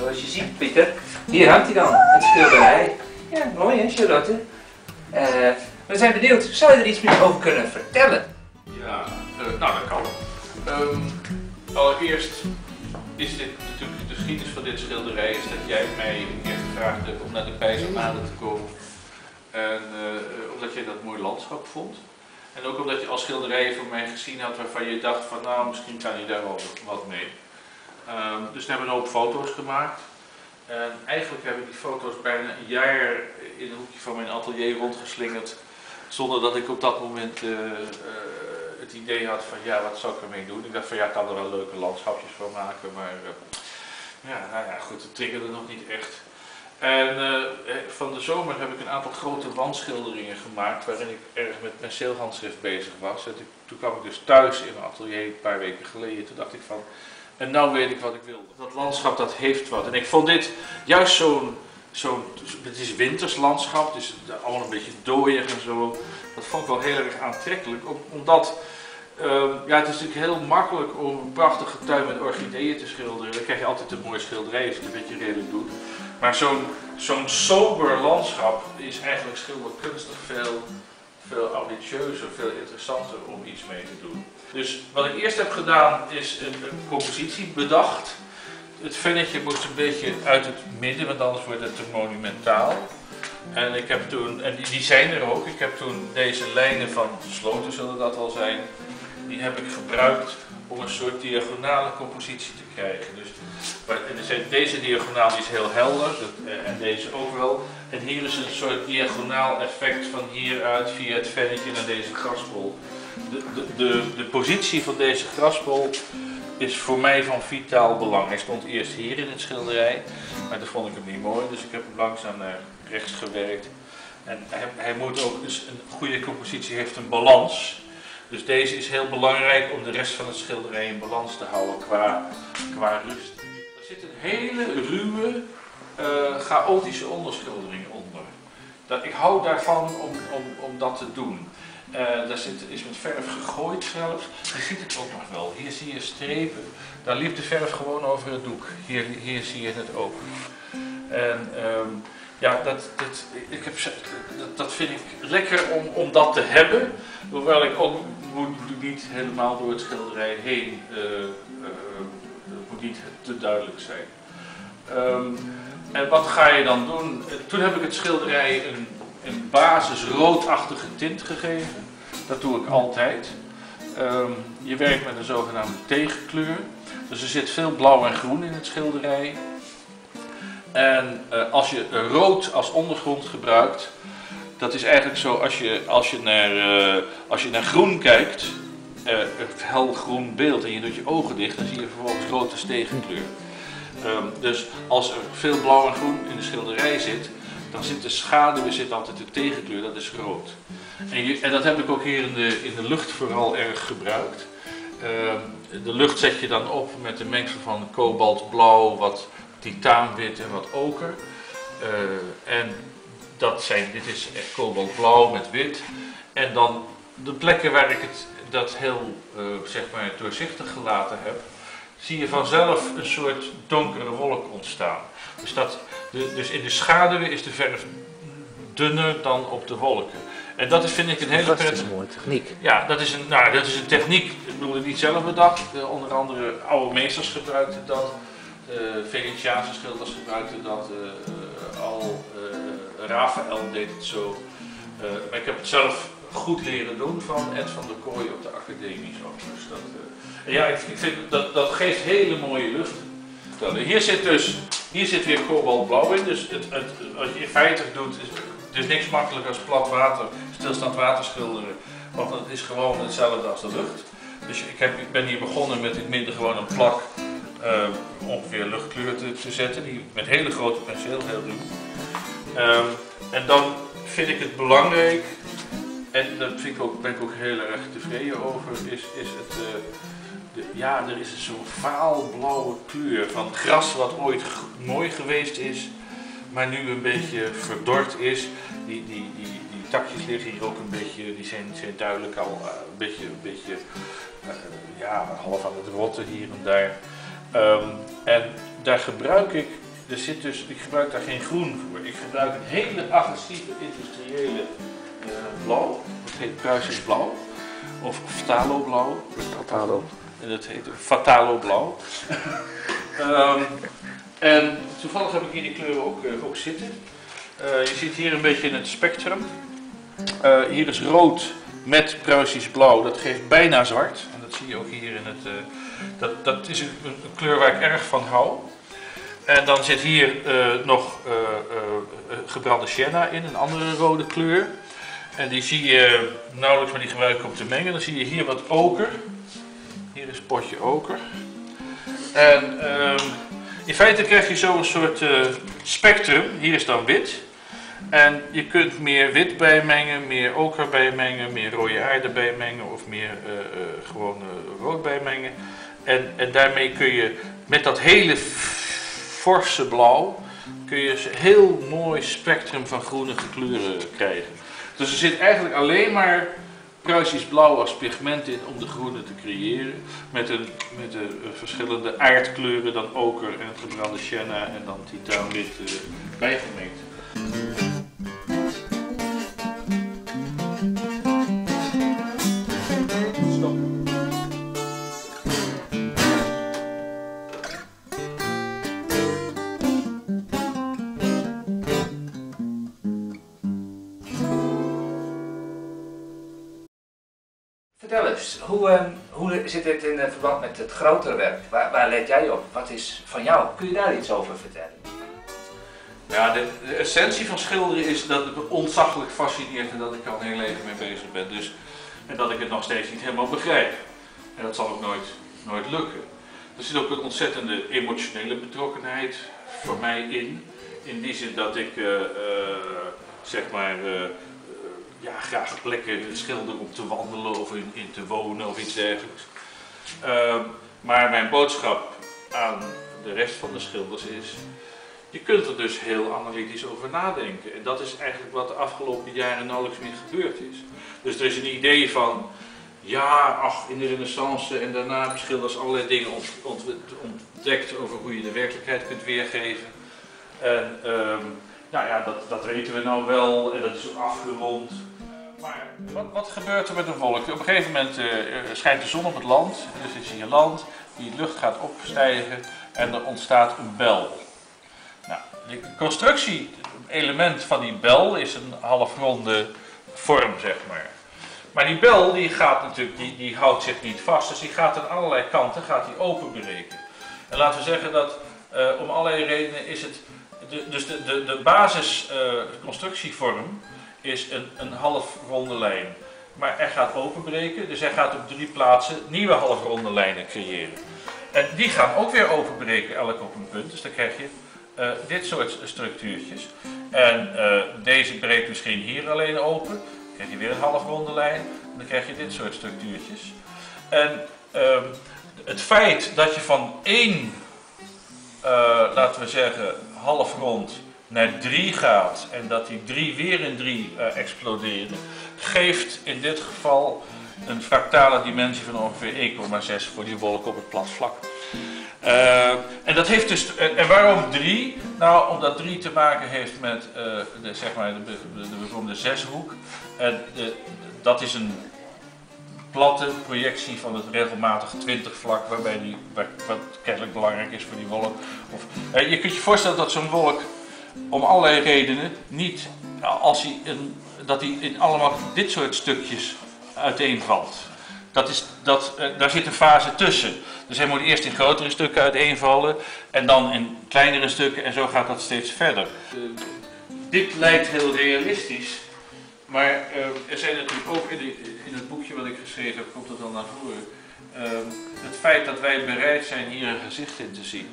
zoals je ziet, Pieter. Hier hangt hij dan, het schilderij. Ja, mooi hè, Charlotte? We zijn benieuwd, zou je er iets meer over kunnen vertellen? Ja, nou dat kan. Allereerst is dit natuurlijk de geschiedenis van dit schilderij, is dat jij mij een keer gevraagd hebt om naar de Peizermade te komen. En omdat jij dat mooi landschap vond. En ook omdat je al schilderijen van mij gezien had waarvan je dacht van nou, misschien kan je daar wel wat mee. Dus we hebben een hoop foto's gemaakt. En eigenlijk heb ik die foto's bijna een jaar in een hoekje van mijn atelier rondgeslingerd. Zonder dat ik op dat moment het idee had van ja, wat zou ik ermee doen? Ik dacht van ja, ik kan er wel leuke landschapjes van maken, maar ja, nou ja, goed, het triggerde nog niet echt. En van de zomer heb ik een aantal grote wandschilderingen gemaakt waarin ik erg met penseelhandschrift bezig was. En toen kwam ik dus thuis in mijn atelier een paar weken geleden. Toen dacht ik van, en nou weet ik wat ik wilde. Dat landschap dat heeft wat. En ik vond dit juist het is winters landschap, het is allemaal een beetje dooiig en zo. Dat vond ik wel heel erg aantrekkelijk, omdat ja, het is natuurlijk heel makkelijk om een prachtige tuin met orchideeën te schilderen. Dan krijg je altijd een mooie schilderij als je het een beetje redelijk doet. Maar zo'n sober landschap is eigenlijk schilderkunstig veel ambitieuzer, veel interessanter om iets mee te doen. Dus wat ik eerst heb gedaan is een compositie bedacht. Het vennetje moest een beetje uit het midden, want anders wordt het te monumentaal. En ik heb toen, en die zijn er ook, ik heb toen deze lijnen van sloten zullen dat al zijn, die heb ik gebruikt om een soort diagonale compositie te krijgen. Dus, deze diagonaal is heel helder, en deze ook wel. En hier is een soort diagonaal effect van hieruit via het vennetje naar deze grasbol. De positie van deze grasbol is voor mij van vitaal belang. Hij stond eerst hier in het schilderij, maar toen vond ik hem niet mooi, dus ik heb hem langzaam naar rechts gewerkt. En hij moet ook, dus een goede compositie heeft een balans. Dus deze is heel belangrijk om de rest van het schilderij in balans te houden qua rust. Er zit een hele ruwe, chaotische onderschildering onder. Ik hou daarvan om dat te doen. Daar is met verf gegooid zelfs. Je ziet het ook nog wel. Hier zie je strepen. Daar liep de verf gewoon over het doek. Hier zie je het ook. En ja, dat vind ik lekker om dat te hebben. Hoewel ik ook niet helemaal door het schilderij heen, het moet niet te duidelijk zijn. En wat ga je dan doen? Toen heb ik het schilderij een basis roodachtige tint gegeven. Dat doe ik altijd. Je werkt met een zogenaamde tegenkleur. Dus er zit veel blauw en groen in het schilderij. En als je rood als ondergrond gebruikt, dat is eigenlijk zo als je naar groen kijkt, het helgroen beeld en je doet je ogen dicht, dan zie je vervolgens rood als tegenkleur. Dus als er veel blauw en groen in de schilderij zit, dan zit de schaduw altijd de tegenkleur, dat is rood. En dat heb ik ook hier in de lucht vooral erg gebruikt. De lucht zet je dan op met een mengsel van kobaltblauw, wat titaanwit en wat oker. En dit is echt kobaltblauw met wit. En dan de plekken waar ik dat heel zeg maar doorzichtig gelaten heb, zie je vanzelf een soort donkere wolk ontstaan. Dus in de schaduwen is de verf dunner dan op de wolken. En dat vind ik een hele prettige... Dat is een mooie techniek. Ja, dat is een techniek, ik bedoel het niet zelf bedacht. Onder andere oude meesters gebruikten dat. Venetiaanse schilders gebruikten dat. Raphaël deed het zo. Maar ik heb het zelf goed leren doen van Ed van der Kooi op de academie. Dus ja, ik vind dat geeft hele mooie lucht. Hier zit weer kobaltblauw in, dus wat je in feite doet, is niks makkelijker als plat water, stilstaand water schilderen, want het is gewoon hetzelfde als de lucht. Dus ik ben hier begonnen met in het midden gewoon een plak ongeveer luchtkleur te zetten, die met hele grote penseel, heel ruw. En dan vind ik het belangrijk, en daar ben ik ook heel erg tevreden over, is er is zo'n vaalblauwe kleur van gras wat ooit mooi geweest is, maar nu een beetje verdord is. Die takjes liggen hier ook een beetje, die zijn duidelijk al een beetje half aan het rotten hier en daar. En daar gebruik ik ik gebruik daar geen groen voor. Ik gebruik een hele agressieve industriële blauw. Dat heet Pruisisch blauw. Of Fatalo blauw. Fatalo. En dat heet Fatalo blauw. En toevallig heb ik hier die kleuren ook zitten. Je ziet hier een beetje in het spectrum. Hier is rood met Pruisisch blauw. Dat geeft bijna zwart. En dat zie je ook hier in het... dat is een kleur waar ik erg van hou. En dan zit hier nog gebrande sienna in, een andere rode kleur. En die zie je nauwelijks, maar die gebruik ik om te mengen. Dan zie je hier wat oker. Hier is een potje oker. En in feite krijg je zo een soort spectrum. Hier is dan wit. En je kunt meer wit bijmengen, meer oker bijmengen, meer rode aarde bijmengen of meer gewoon rood bijmengen. En daarmee kun je met dat hele forse blauw kun je een heel mooi spectrum van groenige kleuren krijgen. Dus er zit eigenlijk alleen maar Pruisisch blauw als pigment in om de groene te creëren. Met de verschillende aardkleuren, dan oker en het gebrande sienna en dan titaanwit bijgemengd. Vertel eens, hoe zit het in verband met het grotere werk? Waar let jij op? Wat is van jou? Kun je daar iets over vertellen? Ja, de essentie van schilderen is dat het me ontzaglijk fascineert en dat ik er al heel leven mee bezig ben. Dus, en dat ik het nog steeds niet helemaal begrijp. En dat zal ook nooit lukken. Er zit ook een ontzettende emotionele betrokkenheid voor mij in. In die zin dat ik zeg maar graag plekken schilder om te wandelen of in te wonen of iets dergelijks. Maar mijn boodschap aan de rest van de schilders is: je kunt er dus heel analytisch over nadenken. En dat is eigenlijk wat de afgelopen jaren nauwelijks meer gebeurd is. Dus er is een idee van, in de Renaissance en daarna hebben schilders allerlei dingen ontdekt over hoe je de werkelijkheid kunt weergeven. En dat weten we nou wel en dat is ook afgerond. Maar wat gebeurt er met een wolk? Op een gegeven moment schijnt de zon op het land, dus is hier land, die lucht gaat opstijgen en er ontstaat een bel. Nou, de constructie-element van die bel is een halfronde vorm, zeg maar. Maar die bel die gaat natuurlijk, die houdt zich niet vast, dus die gaat aan allerlei kanten openbreken. En laten we zeggen dat om allerlei redenen is het, de basisconstructievorm is een halfronde lijn. Maar hij gaat openbreken, dus hij gaat op 3 plaatsen nieuwe halfronde lijnen creëren. En die gaan ook weer openbreken, elk op een punt, dus dan krijg je dit soort structuurtjes. En deze breekt misschien hier alleen open, dan krijg je weer een halfronde lijn, en dan krijg je dit soort structuurtjes. En het feit dat je van 1, laten we zeggen, halfrond naar 3 gaat en dat die 3 weer in 3 exploderen, geeft in dit geval een fractale dimensie van ongeveer 1,6 voor die wolk op het plat vlak. En dat heeft dus, en waarom 3? Nou, omdat 3 te maken heeft met de beroemde zeshoek. En dat is een platte projectie van het regelmatig 20 vlak, wat kennelijk belangrijk is voor die wolk. Je kunt je voorstellen dat zo'n wolk om allerlei redenen niet, dat hij in allemaal dit soort stukjes uiteenvalt. Daar zit een fase tussen. Dus hij moet eerst in grotere stukken uiteenvallen en dan in kleinere stukken en zo gaat dat steeds verder. Dit lijkt heel realistisch, maar er zijn natuurlijk ook in het boekje wat ik geschreven heb, komt het dan naar voren, het feit dat wij bereid zijn hier een gezicht in te zien.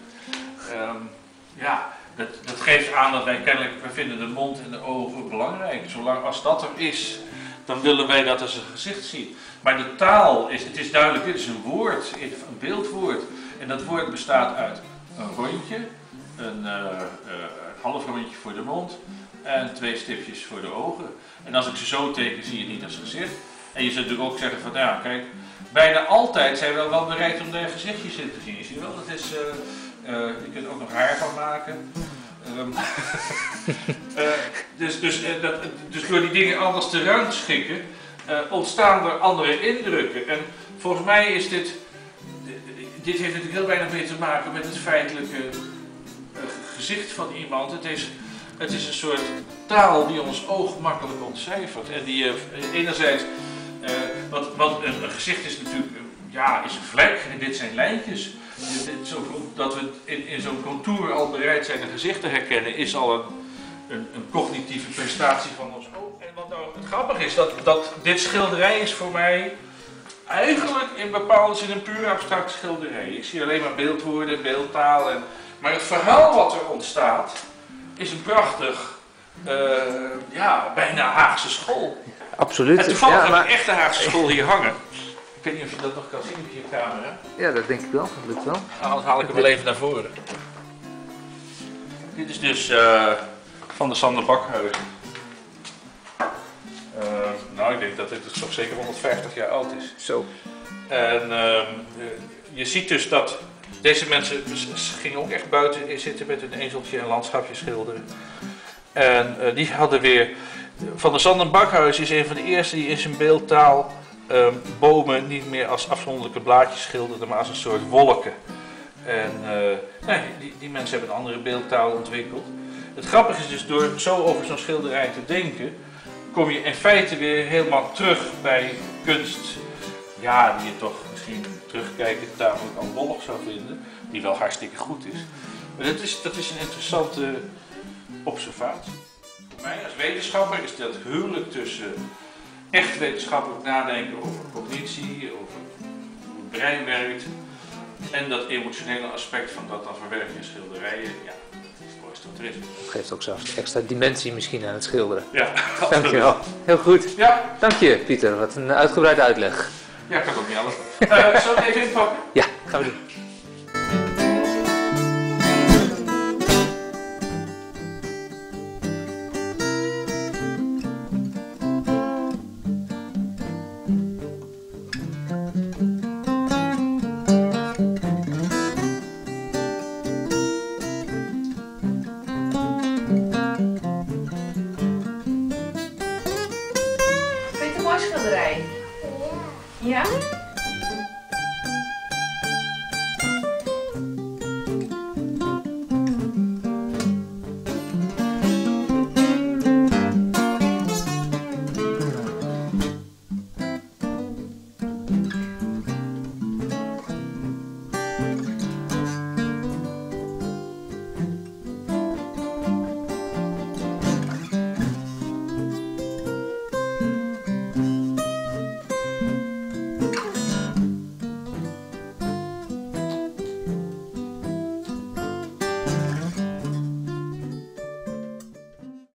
Dat geeft aan dat wij kennelijk, we vinden de mond en de ogen belangrijk. Zolang als dat er is, dan willen wij dat als een gezicht zien. Maar de taal het is duidelijk, dit is een woord, een beeldwoord. En dat woord bestaat uit een rondje, een half rondje voor de mond en 2 stipjes voor de ogen. En als ik ze zo teken, zie je het niet als gezicht. En je zult natuurlijk ook zeggen van, kijk, bijna altijd zijn we wel bereid om daar gezichtjes in te zien. Je ziet wel, dat is Je kunt er ook nog haar van maken. Dus door die dingen anders te ruimschikken, ontstaan er andere indrukken. En volgens mij is dit heeft natuurlijk heel weinig mee te maken met het feitelijke gezicht van iemand. Het is een soort taal die ons oog makkelijk ontcijfert. En die enerzijds, want een gezicht is natuurlijk, is een vlek en dit zijn lijntjes. Dat we in zo'n contour al bereid zijn een gezicht te herkennen, is al een cognitieve prestatie van ons oog. En wat nou het grappige is, dat dit schilderij is voor mij eigenlijk in bepaalde zin een puur abstract schilderij. Ik zie alleen maar beeldwoorden, beeldtaal. Maar het verhaal wat er ontstaat is een prachtig, bijna Haagse school. Absoluut. En toevallig heb ik echt de Haagse school hier hangen. Ik weet niet of je dat nog kan zien op je camera. Ja, dat denk ik wel. Dat lukt wel. Anders haal ik hem wel even naar voren. Dit is dus van de Sander Bakhuizen. Ik denk dat dit toch zeker 150 jaar oud is. Zo. En je ziet dus dat deze mensen gingen ook echt buiten zitten met hun ezeltje en landschapje schilderen. En die hadden weer... Van de Sander Bakhuizen is een van de eerste die in zijn beeldtaal bomen niet meer als afzonderlijke blaadjes schilderde, maar als een soort wolken. En die mensen hebben een andere beeldtaal ontwikkeld. Het grappige is dus, door zo over zo'n schilderij te denken, kom je in feite weer helemaal terug bij kunst, die je toch misschien terugkijkend tamelijk albollig zou vinden, die wel hartstikke goed is. Maar dat is een interessante observatie. Voor mij als wetenschapper is dat huwelijk tussen echt wetenschappelijk nadenken over cognitie, over hoe het brein werkt, en dat emotionele aspect van dat dan verwerken in schilderijen, dat is het mooiste wat er is. Dat geeft ook zelfs extra dimensie misschien aan het schilderen. Ja, dankjewel. Heel goed. Ja. Dank je, Pieter. Wat een uitgebreide uitleg. Ja, kan ook niet alles. Zal ik even inpakken? Ja, gaan we doen.